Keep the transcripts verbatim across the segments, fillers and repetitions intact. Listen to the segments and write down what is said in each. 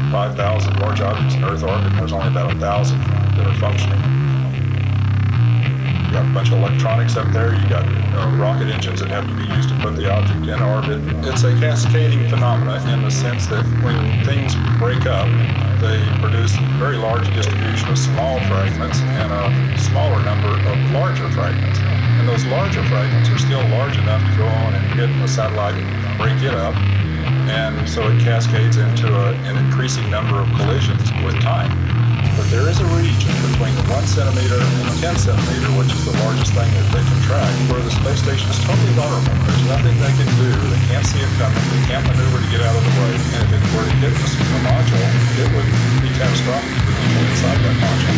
five thousand large objects in Earth orbit, and there's only about a thousand that are functioning. You got a bunch of electronics up there. You got uh, rocket engines that have to be used to put the object in orbit. It's a cascading phenomena in the sense that when things break up, they produce a very large distribution of small fragments and a smaller number of larger fragments. And those larger fragments are still large enough to go on and hit a satellite and break it up. And so it cascades into a, an increasing number of collisions with time. But there is a region between the one centimeter and the ten centimeter, which is the largest thing that they can track, where the space station is totally vulnerable. There's nothing they can do. They can't see it coming. They can't maneuver to get out of the way. And if it were to hit the module, it would be catastrophic for people inside that module.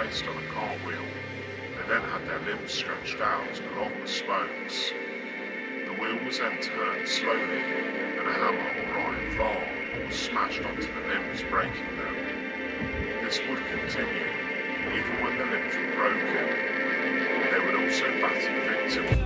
placed on a cartwheel. They then had their limbs stretched out along the spokes. The wheel was then turned slowly, and a hammer or iron bar was smashed onto the limbs, breaking them. This would continue, even when the limbs were broken. They would also batter the victim.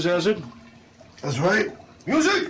Biohazard? That's right. Music!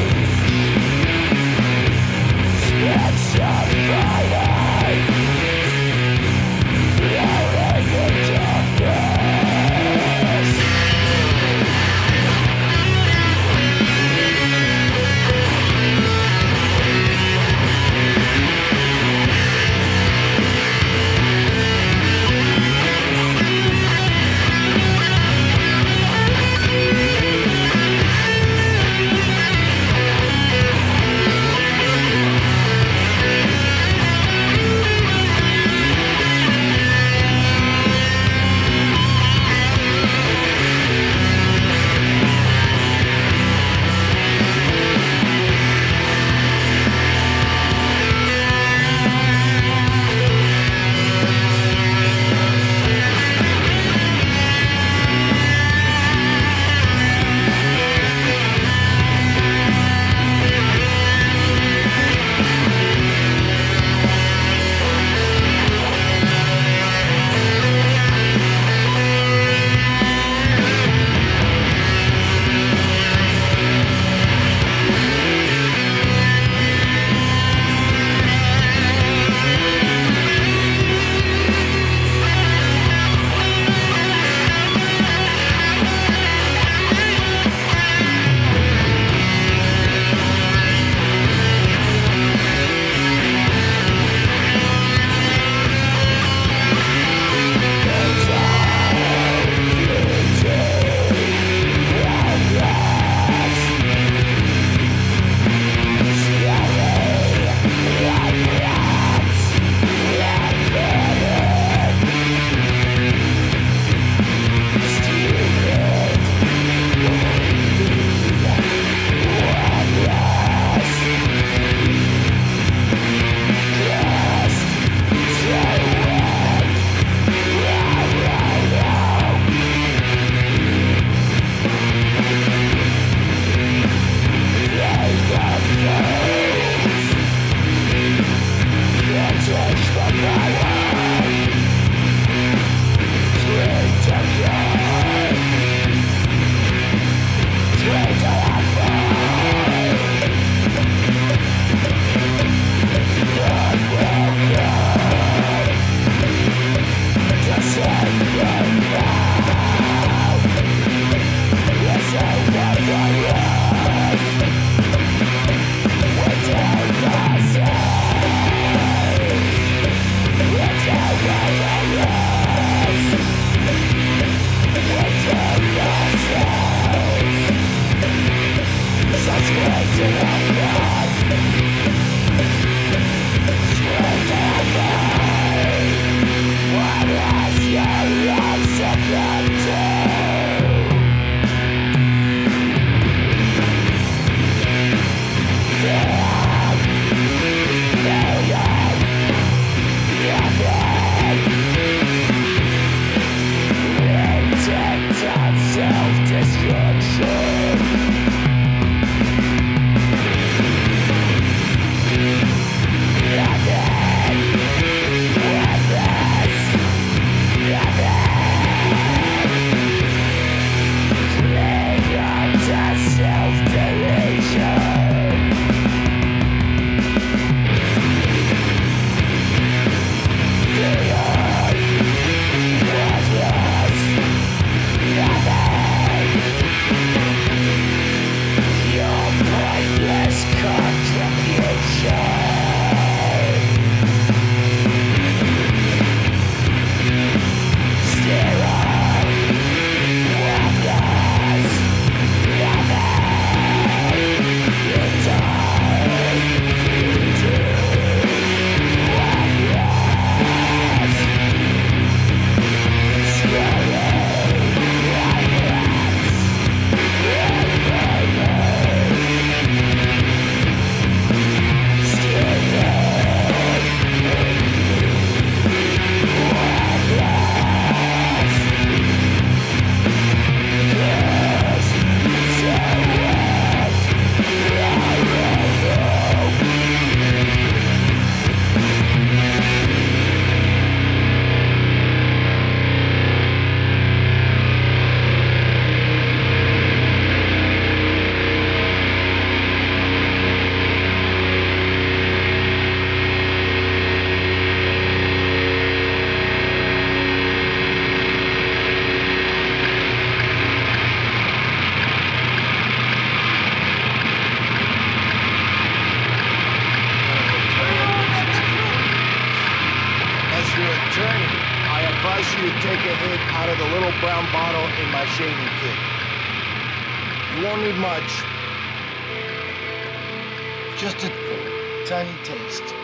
It's a fight. brown bottle in my shaving kit. You won't need much. Just a tiny taste.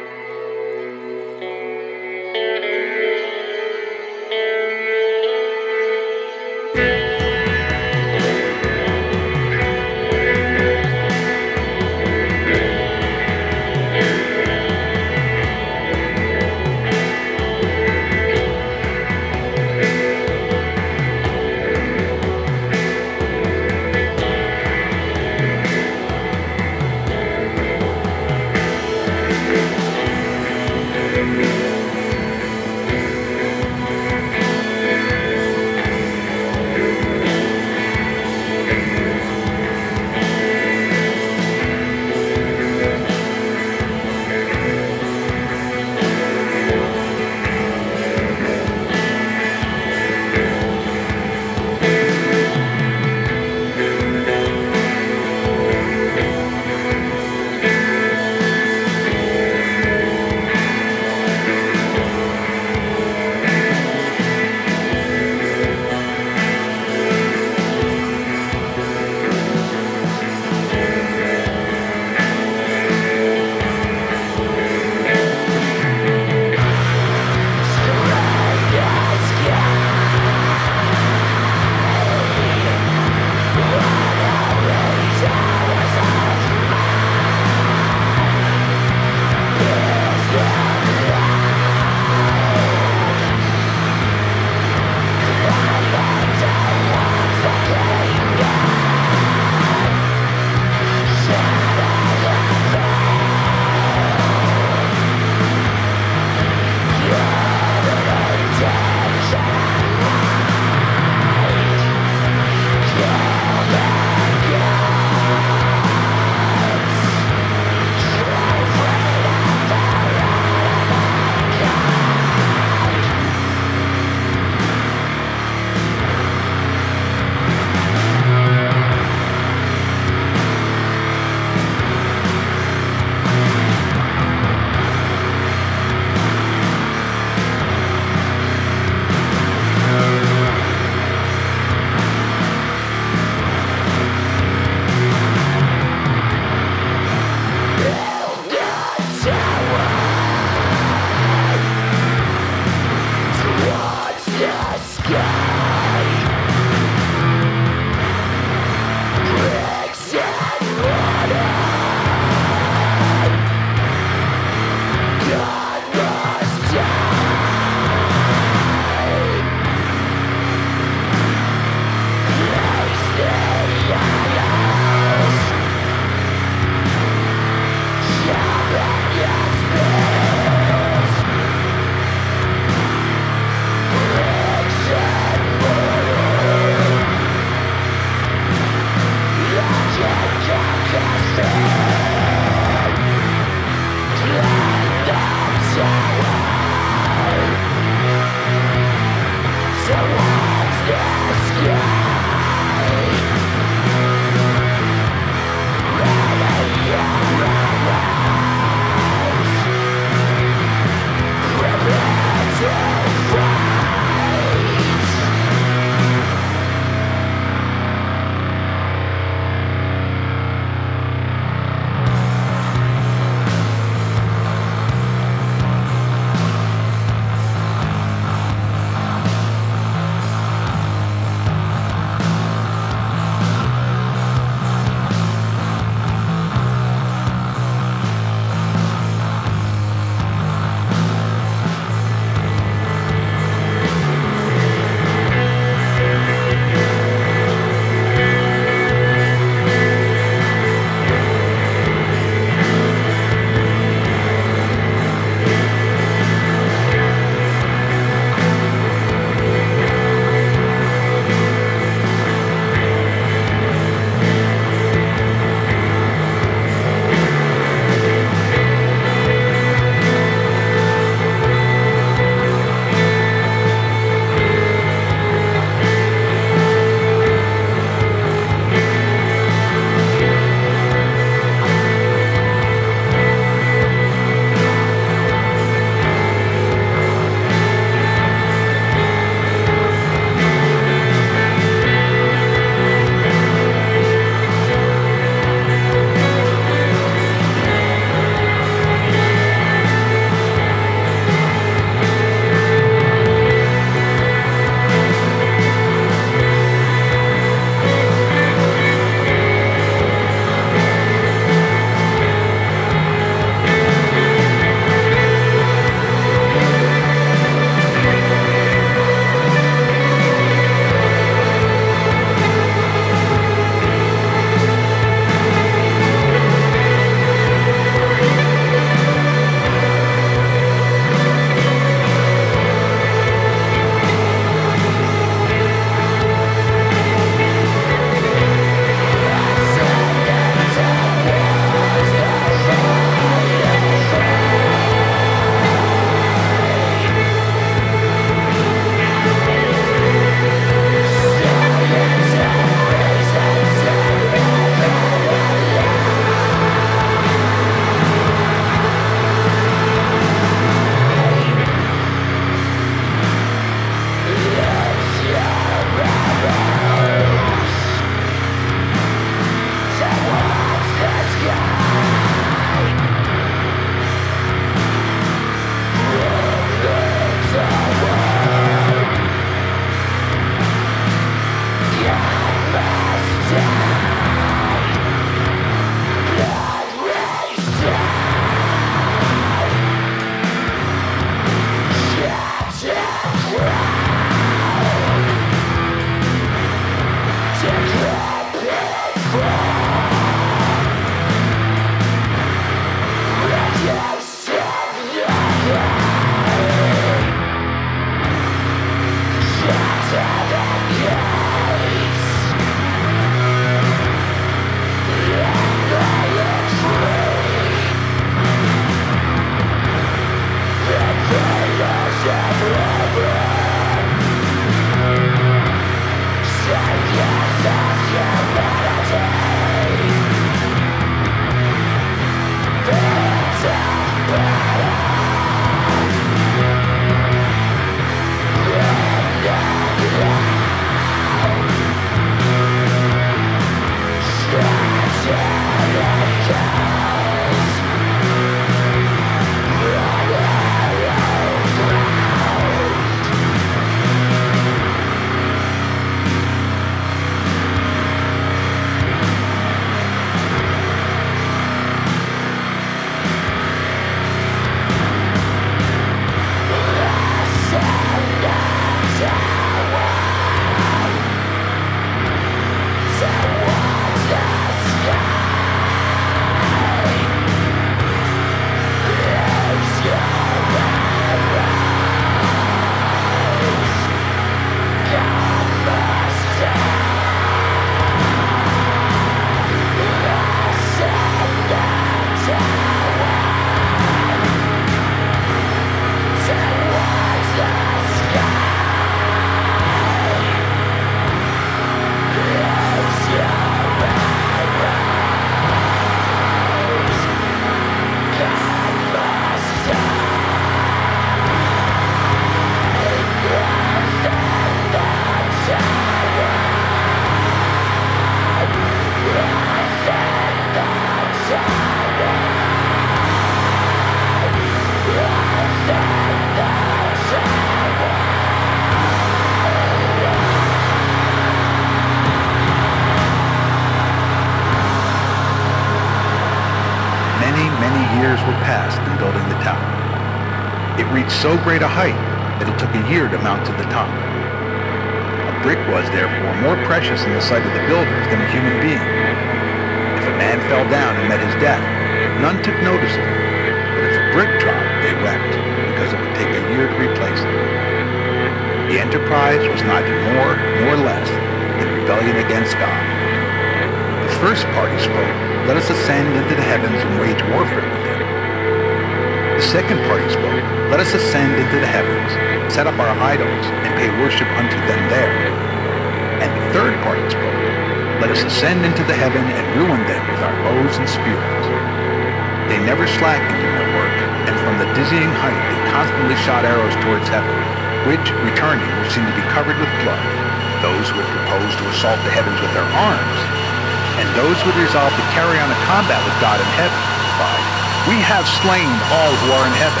years were passed in building the tower. It reached so great a height that it took a year to mount to the top. A brick was, therefore, more precious in the sight of the builders than a human being. If a man fell down and met his death, none took notice of it, but if a brick dropped, they wept, because it would take a year to replace it. The enterprise was neither more nor less than rebellion against God. The first party spoke, "Let us ascend into the heavens and wage warfare with him." The second party spoke, "Let us ascend into the heavens, set up our idols, and pay worship unto them there." And the third party spoke, "Let us ascend into the heaven and ruin them with our bows and spears." They never slackened in their work, and from the dizzying height they constantly shot arrows towards heaven, which, returning, were seen to be covered with blood. Those who had proposed to assault the heavens with their arms, and those who had resolved to carry on a combat with God in heaven, cried, "We have slain all who are in heaven."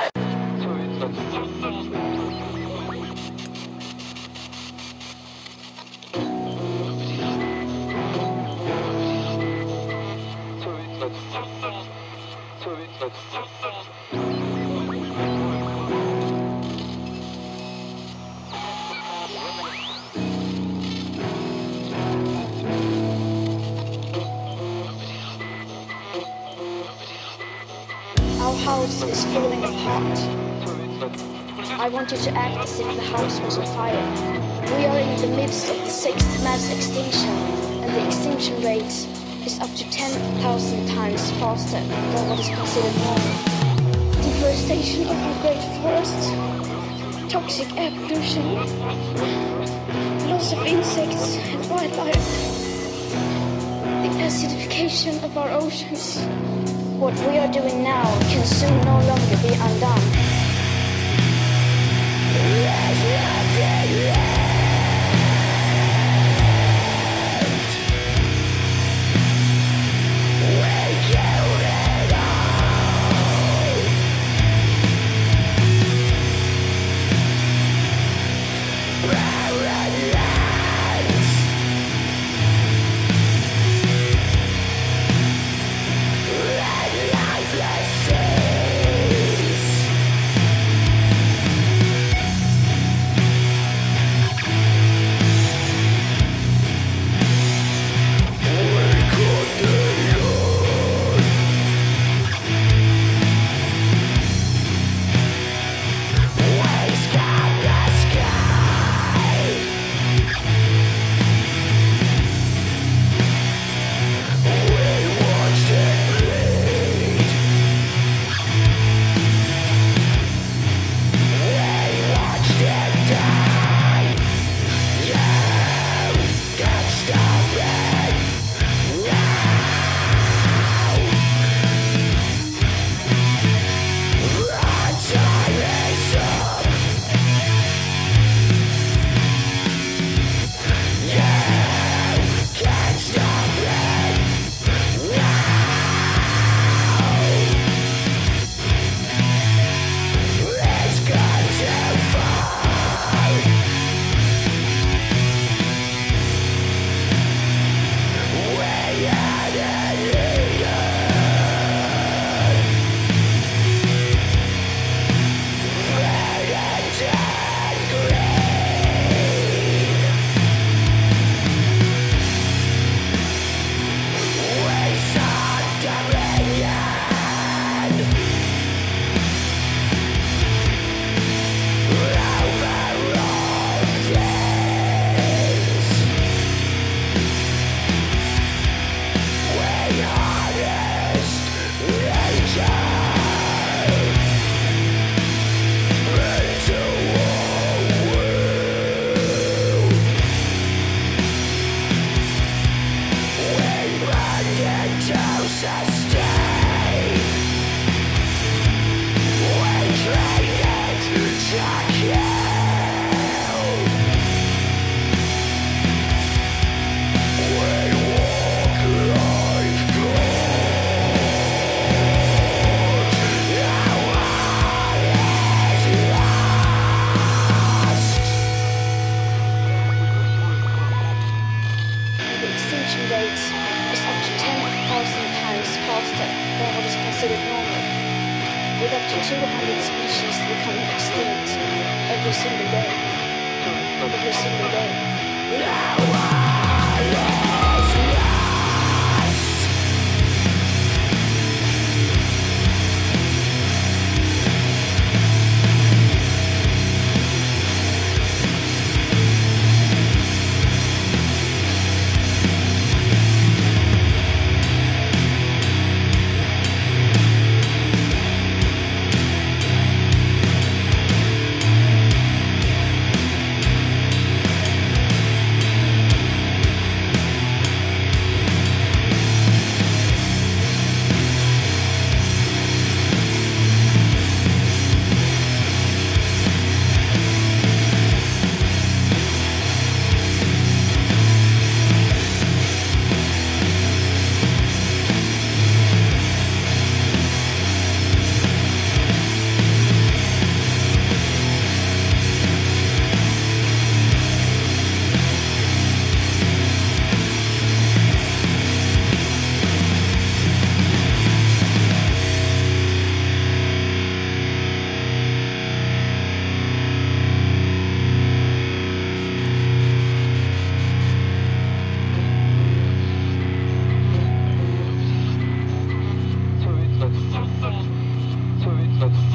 Our house is falling apart. I want you to act as if the house was on fire. We are in the midst of the sixth mass extinction, and the extinction rate is up to ten thousand times faster than what is considered normal. Deforestation of our great forests, toxic air pollution, loss of insects and wildlife, the acidification of our oceans. What we are doing now can soon no longer be undone. considered normal, with up to two hundred species becoming extinct every single day. Every single day. But